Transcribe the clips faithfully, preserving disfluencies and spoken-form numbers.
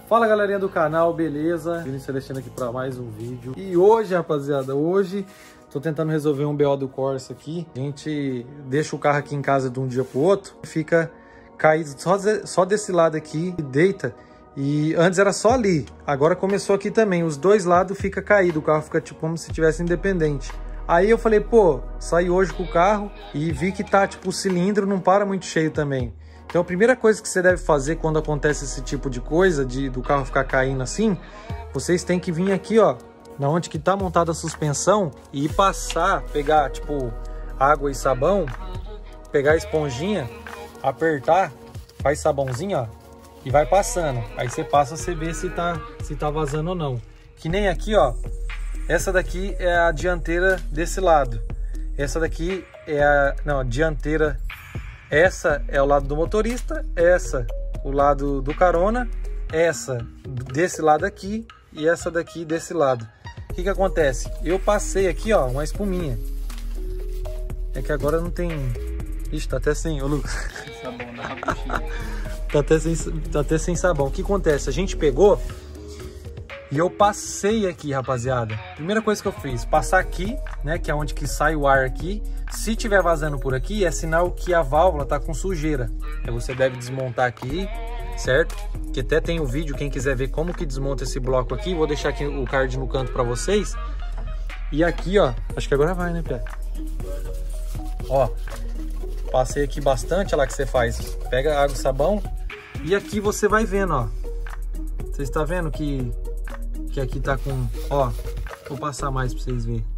Fala galerinha do canal, beleza? Vinícius Celestino aqui para mais um vídeo. E hoje, rapaziada, hoje tô tentando resolver um B O do Corsa aqui. A gente deixa o carro aqui em casa de um dia pro outro, fica caído só, só desse lado aqui e deita. E antes era só ali, agora começou aqui também. Os dois lados fica caído, o carro fica tipo como se tivesse independente. Aí eu falei, pô, saí hoje com o carro e vi que tá tipo o cilindro não para muito cheio também. Então a primeira coisa que você deve fazer quando acontece esse tipo de coisa, de do carro ficar caindo assim, vocês têm que vir aqui, ó, na onde que tá montada a suspensão e passar, pegar tipo água e sabão, pegar a esponjinha, apertar, faz sabãozinho, ó, e vai passando. Aí você passa, você vê se tá, se tá vazando ou não. Que nem aqui, ó, essa daqui é a dianteira desse lado. Essa daqui é a, não, a dianteira. Essa é o lado do motorista, essa o lado do carona, essa desse lado aqui e essa daqui desse lado. O que que acontece? Eu passei aqui, ó, uma espuminha. É que agora não tem... Ixi, tá até sem, ô Lucas. Sabão na buchinha. Tá até sem, tá até sem sabão. O que acontece? A gente pegou e eu passei aqui, rapaziada. Primeira coisa que eu fiz, passar aqui, né, que é onde que sai o ar aqui. Se tiver vazando por aqui, é sinal que a válvula tá com sujeira. Aí você deve desmontar aqui, certo? Que até tem o vídeo, quem quiser ver como que desmonta esse bloco aqui. Vou deixar aqui o card no canto pra vocês. E aqui, ó, acho que agora vai, né, Pé? Ó, passei aqui bastante, olha lá que você faz. Pega água e sabão. E aqui você vai vendo, ó. Você está vendo que, que aqui tá com... Ó, vou passar mais pra vocês verem.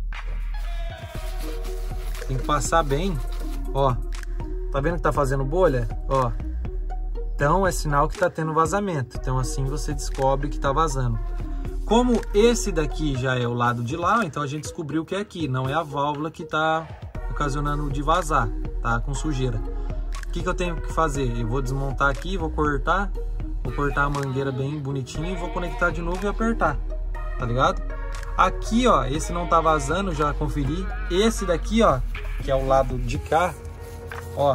Tem que passar bem, ó. Tá vendo que tá fazendo bolha? Ó. Então é sinal que tá tendo vazamento. Então assim você descobre que tá vazando. Como esse daqui já é o lado de lá, então a gente descobriu que é aqui. Não é a válvula que tá ocasionando de vazar, tá com sujeira. O que que eu tenho que fazer? Eu vou desmontar aqui, vou cortar. Vou cortar a mangueira bem bonitinha e vou conectar de novo e apertar. Tá ligado? Aqui, ó, esse não tá vazando, já conferi. Esse daqui, ó, que é o lado de cá, ó,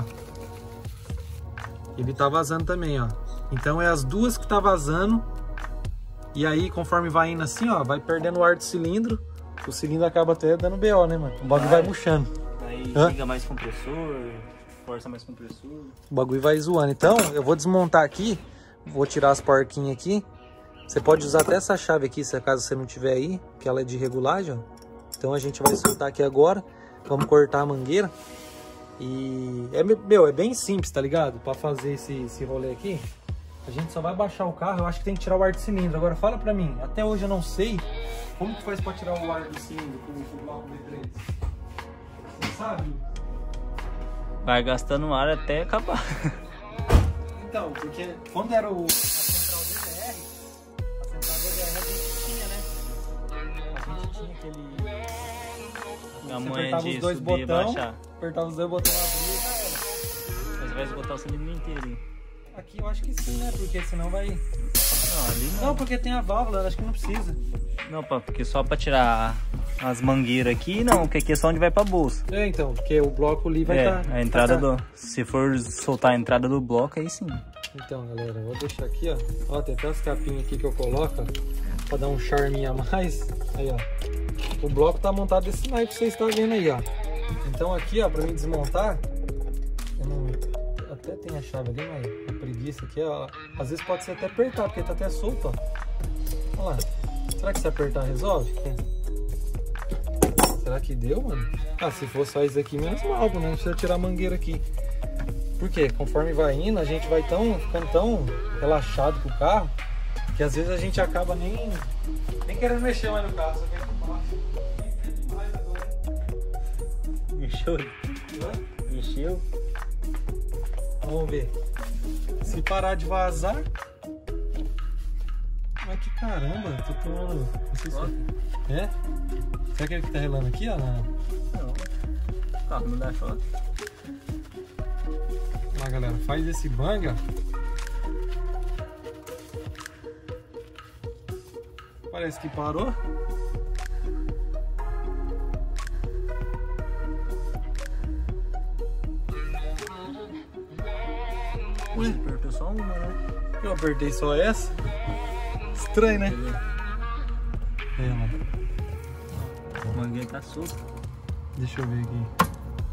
ele tá vazando também, ó. Então é as duas que tá vazando. E aí, conforme vai indo assim, ó, vai perdendo o ar do cilindro. O cilindro acaba até dando B O, né, mano? O bagulho vai, vai murchando. Aí Hã? liga mais compressor, força mais compressor. O bagulho vai zoando. Então, eu vou desmontar aqui, vou tirar as porquinhas aqui. Você pode usar até essa chave aqui, se acaso você não tiver aí, que ela é de regulagem, ó. Então a gente vai soltar aqui agora. Vamos cortar a mangueira. E é, meu, é bem simples, tá ligado? Pra fazer esse, esse rolê aqui, a gente só vai baixar o carro. Eu acho que tem que tirar o ar do cilindro. Agora fala pra mim, até hoje eu não sei como que faz pra tirar o ar do cilindro com o bloco V três. Você sabe? Vai gastando ar até acabar. Então, porque quando era o... A Você mãe apertava de os dois subir botões, e baixar. apertava os dois botões, abria e já era. Mas vai esgotar o cilindro inteiro. Aqui eu acho que sim, né? Porque senão vai... Não, ali não. Não, porque tem a válvula, eu acho que não precisa. Não, pá, porque só pra tirar as mangueiras aqui, não, porque aqui é só onde vai pra bolsa. É, então, porque o bloco ali vai É, estar... a entrada do... Se for soltar a entrada do bloco, aí sim. Então, galera, eu vou deixar aqui, ó. Ó, tem até as capinhas aqui que eu coloco, ó, pra dar um charminho a mais. Aí, ó. O bloco tá montado desse naipe que vocês estão vendo aí, ó. Então aqui, ó, pra mim desmontar, eu não... até tem a chave ali, mas a preguiça aqui, ó. Às vezes pode ser até apertar, porque tá até solto, ó. Olha lá. Será que se apertar resolve? Será que deu, mano? Ah, se for só isso aqui, menos mal, né? Não precisa tirar a mangueira aqui. Por quê? Conforme vai indo, a gente vai tão, ficando tão relaxado com o carro, que às vezes a gente acaba nem, nem querendo mexer mais no carro, só quer demais agora. Mexeu? Mexeu? Vamos ver. Se parar de vazar... Mas que caramba, tô tomando... Não sei se é. É? Será aquele que tá relando aqui, ó? Não. Não. O carro não dá choque. Lá, galera, faz esse banga. Parece que parou. Ué, apertou só uma, né? Eu apertei só essa. Estranho, né? É, mano. A mangueira tá solta. Deixa eu ver aqui.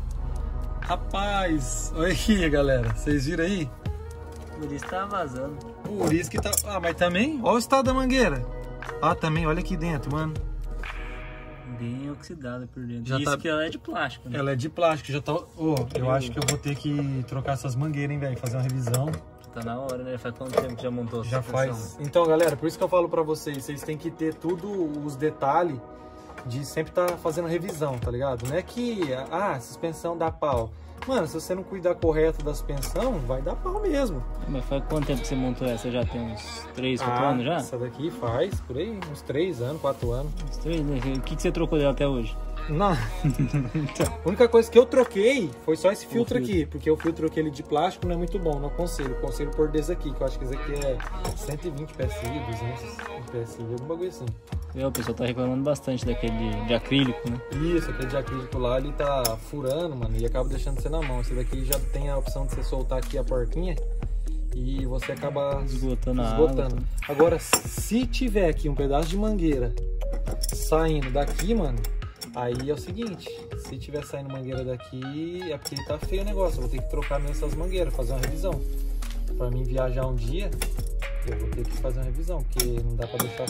Rapaz, olha aqui, galera. Vocês viram aí? Por isso tá vazando. Por isso que tá... Ah, mas também, olha o estado da mangueira. Ah, também, olha aqui dentro, mano. Bem oxidada por dentro. Já isso tá... que ela é de plástico, né? Ela é de plástico, já tá... Oh, eu acho que eu vou ter que trocar essas mangueiras, hein, velho. Fazer uma revisão. Tá na hora, né? Faz quanto tempo que já montou a Já suspensão? faz. Então, galera, por isso que eu falo pra vocês. Vocês têm que ter tudo os detalhes de sempre estar tá fazendo revisão, tá ligado? Não é que, ah, a suspensão dá pau. Mano, se você não cuidar correto da suspensão, vai dar pau mesmo. Mas faz quanto tempo que você montou essa? Já tem uns três, quatro ah, anos já? Essa daqui faz, por aí, uns três anos, quatro anos. Uns três, né? O que, que você trocou dela até hoje? Não. A única coisa que eu troquei foi só esse filtro, filtro aqui, porque o filtro aquele de plástico não é muito bom, não aconselho. Conselho por desse aqui, que eu acho que esse aqui é cento e vinte P S I, duzentos P S I, algum bagulho assim. É, o pessoal tá reclamando bastante daquele de, de acrílico, né? Isso, aquele de acrílico lá, ele tá furando, mano, e acaba deixando você na mão. Esse daqui já tem a opção de você soltar aqui a porquinha e você acaba esgotando, esgotando. a água. Agora, se tiver aqui um pedaço de mangueira saindo daqui, mano, aí é o seguinte, se tiver saindo mangueira daqui, é porque tá feio o negócio. Eu vou ter que trocar mesmo essas mangueiras, fazer uma revisão. Pra mim viajar um dia, eu vou ter que fazer uma revisão, porque não dá pra deixar...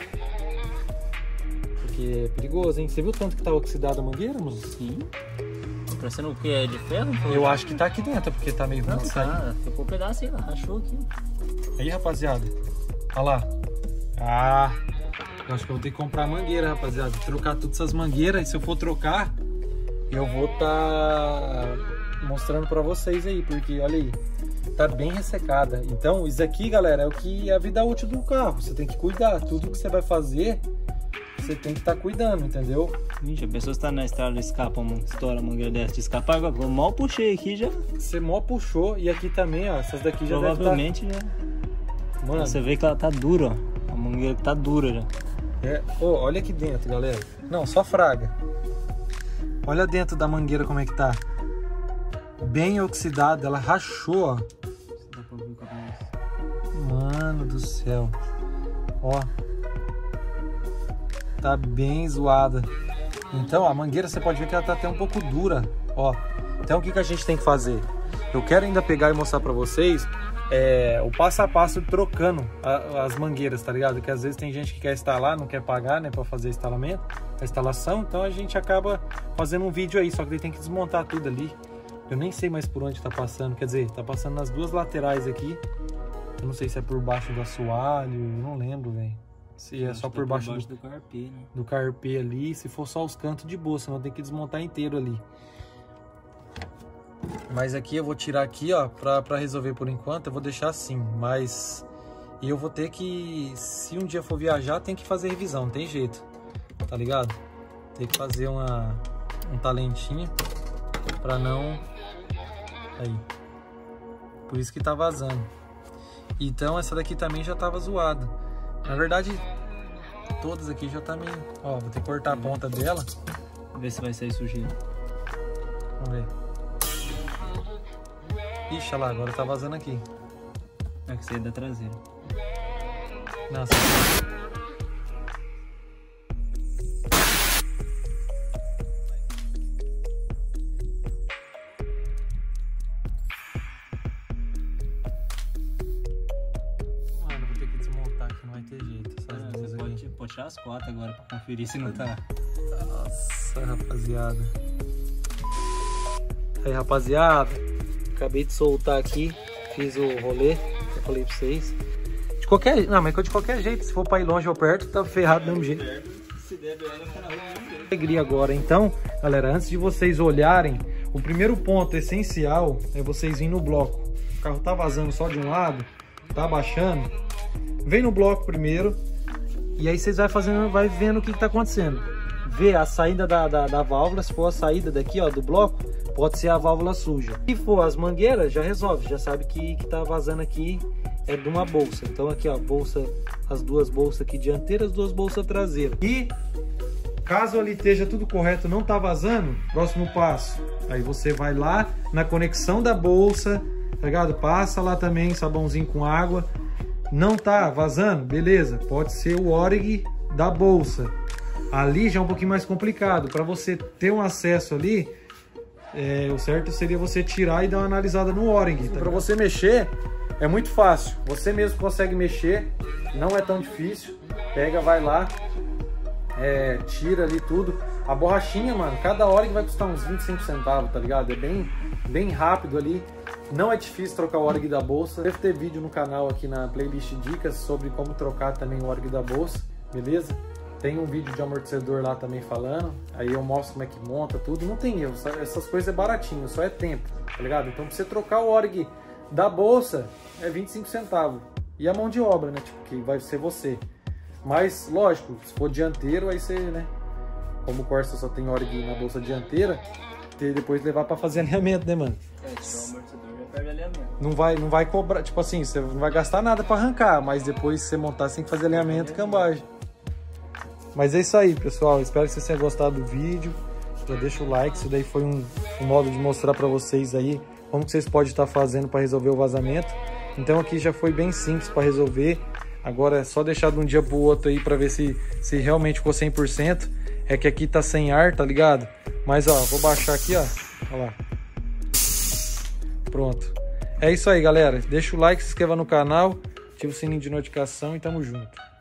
Porque é perigoso, hein? Você viu tanto que tá oxidada a mangueira, mano? Sim. Tá parecendo o que? É de ferro? Eu acho que tá aqui dentro, porque tá meio ruim de sair. Tá, ficou um pedaço aí, rachou aqui. Aí, rapaziada. Olha lá. Ah, eu acho que eu vou ter que comprar mangueira, rapaziada. Trocar todas essas mangueiras. E se eu for trocar, eu vou tá mostrando pra vocês aí, porque olha aí, tá bem ressecada. Então, isso aqui, galera, é o que é a vida útil do carro. Você tem que cuidar. Tudo que você vai fazer, você tem que estar tá cuidando, entendeu? Gente, a pessoa está na estrada, escapa, estoura a mangueira dessa de escapar. Agora, eu mal puxei aqui já. Você mal puxou. E aqui também, ó, essas daqui já provavelmente deve tá... já. Mano, você vê que ela tá dura, ó. A mangueira tá dura já. É, oh, olha aqui dentro, galera. Não, só fraga. Olha dentro da mangueira como é que tá. Bem oxidada, ela rachou, ó. Dá pra ver o cabelo. Mano do céu. Ó. Tá bem zoada. Então a mangueira você pode ver que ela tá até um pouco dura. Ó. Então o que, que a gente tem que fazer? Eu quero ainda pegar e mostrar pra vocês é, o passo a passo trocando a, as mangueiras, tá ligado? Que às vezes tem gente que quer instalar, não quer pagar, né, pra fazer instalamento, a instalação. Então a gente acaba fazendo um vídeo aí, só que ele tem que desmontar tudo ali. Eu nem sei mais por onde tá passando, quer dizer, tá passando nas duas laterais aqui. Eu não sei se é por baixo do assoalho, eu não lembro, velho. Se é só por baixo, por baixo do, do carpê, né? do carpê ali, se for só os cantos de boa, senão tem que desmontar inteiro ali. Mas aqui eu vou tirar aqui, ó, pra, pra resolver por enquanto, eu vou deixar assim, mas... E eu vou ter que, se um dia for viajar, tem que fazer revisão, não tem jeito, tá ligado? Tem que fazer uma, um talentinho pra não... Aí. Por isso que tá vazando. Então essa daqui também já tava zoada. Na verdade, todas aqui já tá meio... Ó, vou ter que cortar a ponta dela. Vamos ver se vai sair sujeira. Vamos ver. Ixi, olha lá, agora tá vazando aqui. É que você é da traseira. Nossa. Mano, vou ter que desmontar aqui, não vai ter jeito. Essas É, duas você aqui. pode, pode tirar as quatro agora pra conferir se não tá. Nossa, rapaziada. Aí, rapaziada, acabei de soltar aqui, fiz o rolê, eu falei pra vocês. De qualquer, não, mas de qualquer jeito, se for pra ir longe ou perto, tá ferrado do mesmo jeito. Se der, vai ficar na rua. Alegria agora. Então, galera, antes de vocês olharem, o primeiro ponto essencial é vocês virem no bloco. O carro tá vazando só de um lado, tá abaixando. Vem no bloco primeiro e aí vocês vai fazendo, vai vendo o que, que tá acontecendo. Vê a saída da, da, da válvula, se for a saída daqui, ó, do bloco, pode ser a válvula suja. Se for as mangueiras, já resolve, já sabe que, que tá vazando aqui é de uma bolsa. Então aqui, ó, bolsa, as duas bolsas aqui dianteiras, as duas bolsas traseiras. E caso ali esteja tudo correto, não tá vazando, próximo passo, aí você vai lá na conexão da bolsa, tá ligado? Passa lá também sabãozinho com água Não tá vazando? Beleza, pode ser o Org da bolsa. Ali já é um pouquinho mais complicado. Para você ter um acesso ali, é, o certo seria você tirar e dar uma analisada no Org. Tá? Para você mexer, é muito fácil. Você mesmo consegue mexer, não é tão difícil. Pega, vai lá, é, tira ali tudo. A borrachinha, mano, cada Org vai custar uns vinte e cinco centavos, tá ligado? É bem, bem rápido ali. Não é difícil trocar o Org da bolsa. Deve ter vídeo no canal aqui na playlist dicas sobre como trocar também o Org da bolsa, beleza? Tem um vídeo de amortecedor lá também falando. Aí eu mostro como é que monta tudo. Não tem erro, essas coisas é baratinho, só é tempo, tá ligado? Então pra você trocar o Org da bolsa é vinte e cinco centavos. E a mão de obra, né? Tipo, que vai ser você. Mas, lógico, se for dianteiro, aí você, né? Como o Corsa só tem Org na bolsa dianteira, ter depois levar pra fazer alinhamento, né, mano? É, se o amortecedor já perde alinhamento. Não vai, não vai cobrar, tipo assim, você não vai gastar nada pra arrancar, mas depois você montar, você tem que fazer alinhamento e cambagem. Mas é isso aí, pessoal. Espero que vocês tenham gostado do vídeo. Já deixa o like, isso daí foi um, um modo de mostrar pra vocês aí como que vocês podem estar fazendo pra resolver o vazamento. Então aqui já foi bem simples pra resolver. Agora é só deixar de um dia pro outro aí pra ver se, se realmente ficou cem por cento. É que aqui tá sem ar, tá ligado? Mas ó, vou baixar aqui, ó. Olha lá. Pronto. É isso aí, galera. Deixa o like, se inscreva no canal, ativa o sininho de notificação e tamo junto.